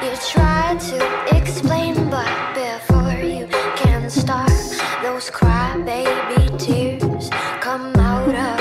You try to explain, but before you can start, those crybaby tears come out of